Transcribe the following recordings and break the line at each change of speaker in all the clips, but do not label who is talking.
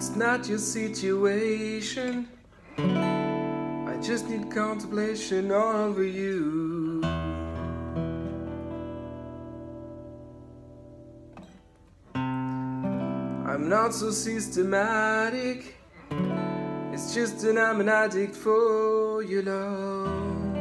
It's not your situation. I just need contemplation over you. I'm not so systematic. It's just that I'm an addict for your love.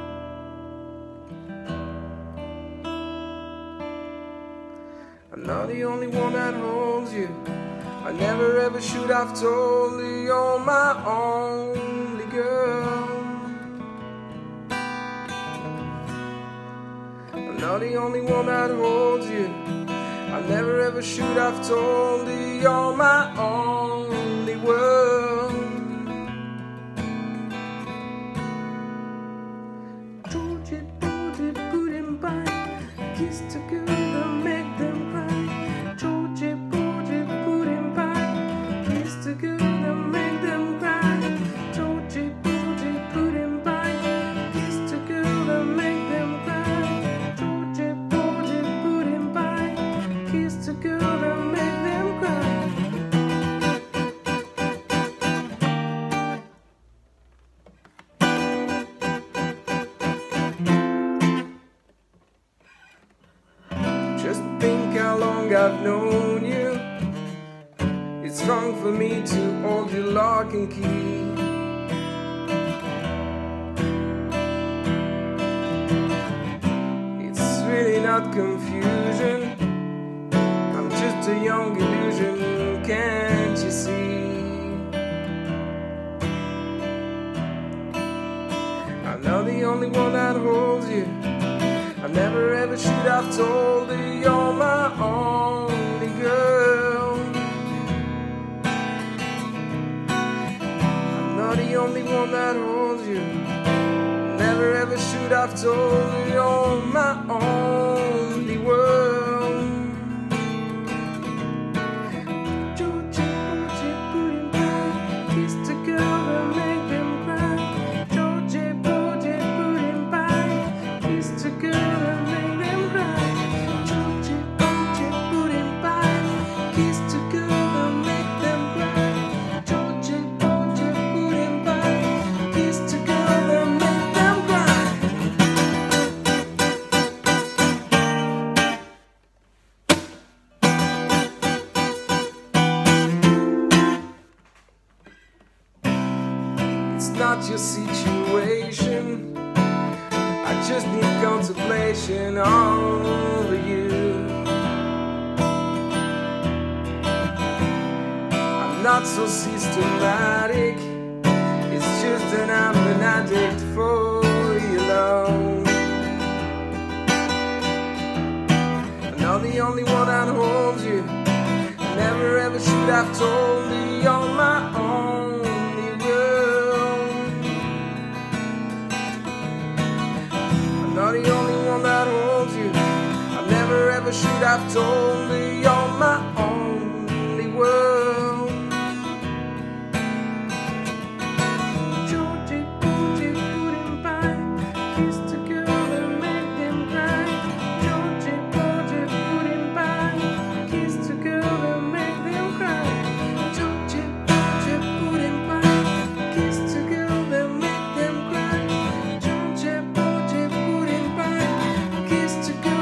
I'm not the only one that holds you. I never ever should have told you you're my only girl. I'm not the only one that holds you. I never ever should have told you you're my only world. Georgy Porgy put him by, kiss the girl and make them cry. Georgy Porgy put him by, kiss the girl and make them cry. Georgy Porgy put him by, kiss the girl and make them cry. Georgy Porgy put him by, kiss the girl and make them cry. Just think how long I've known you. It's wrong for me to hold your lock and key. It's really not confusion. I'm just a young illusion, can't you see? I'm not the only one that holds you. I never ever should have told you you're my only girl. I'm not the only one that holds you. Never ever should have told you you're my only world. Georgy Porgy put him by, kiss the girl and make them cry. Georgy Porgy put him by, kiss the girl and make them cry. Georgy Porgy put him by, kiss the girl and make them cry. Georgy Porgy put him by, kiss the girl and make them cry. It's not your situation. I just need contemplation over you. I'm not so systematic. It's just that I'm an addict for your love. I'm not the only one that holds you. I never ever should have told you you're my only girl. I'm not the only one that holds you. I never ever should have told you you're my only world. Georgy Porgy put him by, kiss the girl and make them cry. Georgy Porgy put him by, kiss the girl and make them cry. Georgy Porgy put him by, kiss the girl and make them cry. Georgy Porgy put him by, kiss the girl.